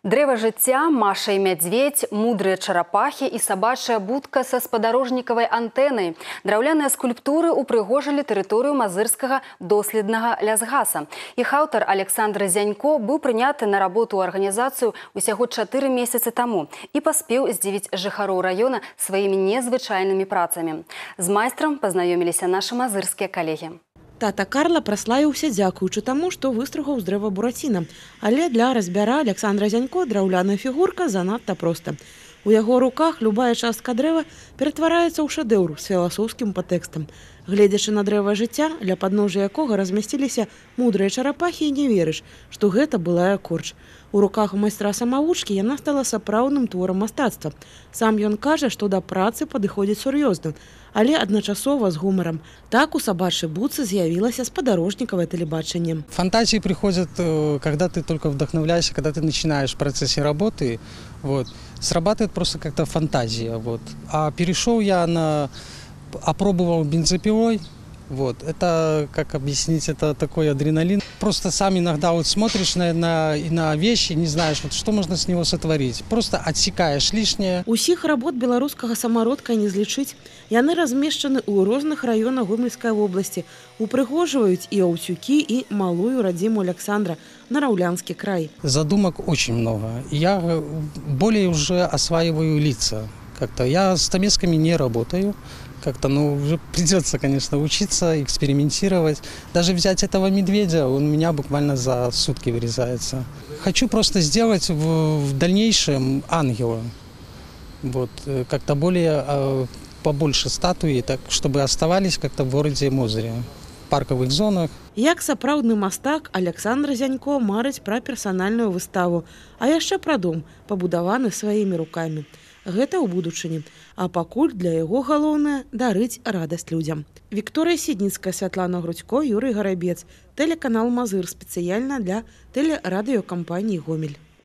Дрэва жыцця, Маша і мядзведь, мудрыя чарапахі і сабачая будка са спадарожнікавай антэнай. Драўляныя скульптуры упрыгожылі тэрыторыю мазырскага доследнага лясгаса. Іх аўтар Александр Зянько быў прыняты на работу ў арганізацыю усяго 4 месяцы таму і паспеў здзівіць жыхароў раёна сваімі незвычайнымі працамі. З майстрам пазнаёміліся нашы мазырскія калегі. Тата Карла праславіўся дзякуючы таму, што выстрыгаў з дрэва бураціна. Але для разьбяра Александра Зянько драўляная фігурка занадта проста. У яго руках любая частка дрэва ператвараецца ў шэдэўр з філасофскім падтэкстам. Гледзячы на дрэва жыцця, ля падножжа якога размясціліся мудрыя чарапахі, і не верыш, што гэта былая корч. У руках у майстра-самавучкі яна стала сапраўдным творам мастацтва. Сам ён кажа, што да працы падыходзіць сур'ёзна, але адначасова з гумарам. Так у сабачай будцы з'явілася спадарожнікавае тэлебачанне. Фантазии приходят, когда ты только вдохновляешься, когда ты начинаешь в процессе работы. Вот. Срабатывает просто как-то фантазия. Вот. А перешел я опробовал бензопилой. Вот. Это, как объяснить, это такой адреналин. Просто сам иногда вот смотришь на вещи, не знаешь, вот, что можно с него сотворить. Просто отсекаешь лишнее. Усіх работ беларускага самародка не злічыць. Яны размешчаны ў розных раёнах Гомельскай вобласці. Упрыгожваюць і Аўцюкі, і малую радзіму Александра, Нараўлянскі край. Задумок очень много. Я более уже осваиваю лица. Как-то я с тамесками не работаю. Как-то, уже придется, конечно, учиться, экспериментировать. Даже взять этого медведя, он у меня буквально за сутки вырезается. Хочу просто сделать в дальнейшем ангела. Вот, как-то более, побольше статуи, так, чтобы оставались как-то в городе Мозыря, в парковых зонах. Як сапраўдны мастак, Александр Зянько марыць пра персанальную выставу, а яшчэ пра дом, пабудаваны сваімі рукамі. Гэта ў будучыні. А пакуль для яго галоўнае дарыць радасць людзям. Вікторыя Сідніцкая, Святлана Грудзько, Юрый Гарабец. Тэлеканал Мазыр спецыяльна для тэлерадыёкампаніі «Гомель».